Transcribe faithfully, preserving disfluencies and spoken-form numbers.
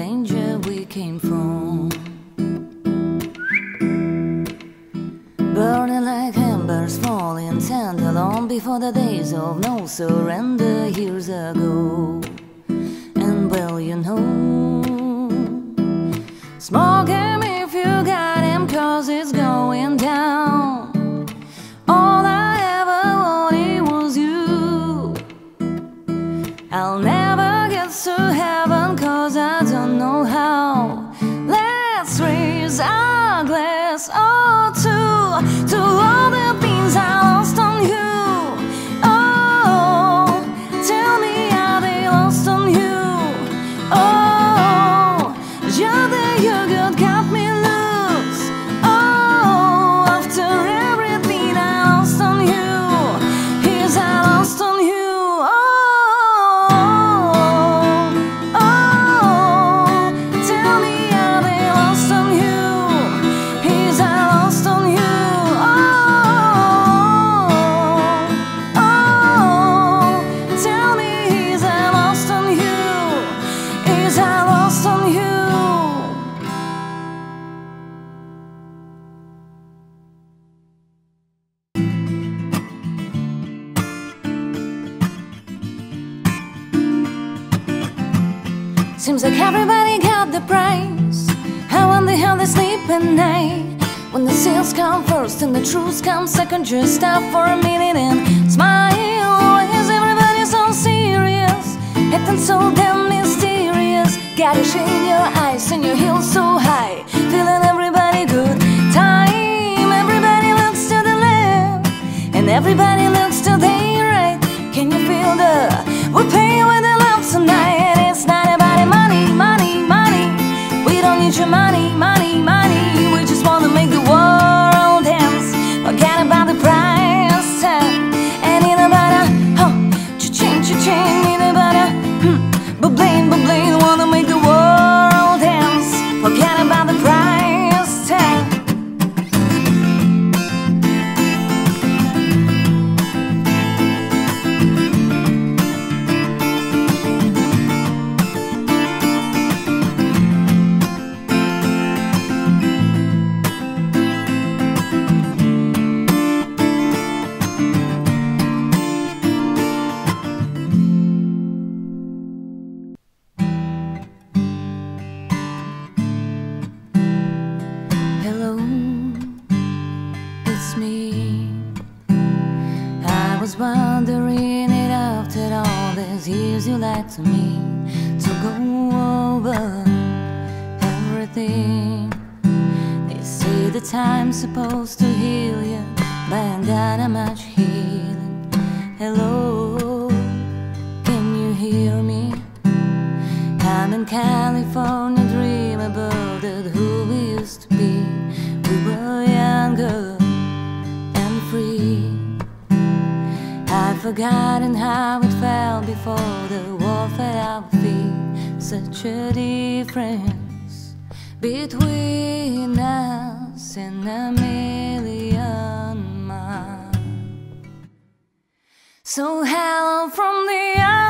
danger we came from. Burning like embers, falling tender long before the days of no surrender years ago. And well, you know, smoke him if you got him, cause it's going down. All I ever wanted was you. I'll never get to heaven cause I don't know how. Let's raise our glass all to, to all the things I lost on you. Oh, tell me how they lost on you. Oh, just that your good got me loose. Oh, after everything I lost on you, here's I lost on you. Seems like everybody got the prize. I wonder how they sleep at night. When the sales come first and the truth comes second, just stop for a minute and smile. Why is everybody so serious, acting so damn mysterious? Got a shade in your eyes and your heels so high, feeling everybody good time. Everybody looks to the left and everybody looks to the right. Can you feel the, we're paying with the love tonight. It's not about money, money, money. We don't need your money, money, money. We just wanna make the world dance. Forget about the price tag. And in about a, huh, cha-ching, cha-ching. In about a, hmm, ba-bling, ba-bling. Wanna make the world dance. Forget about the price tag. Wondering it after all these years you lied to me, to go over everything. They say the time's supposed to heal you, but I ain't got much healing. Hello, can you hear me? I'm in California, dream about it, who we used to be. We were younger and free. I've forgotten how it felt before the war fell our feet. Such a difference between us and a million miles. So hello from the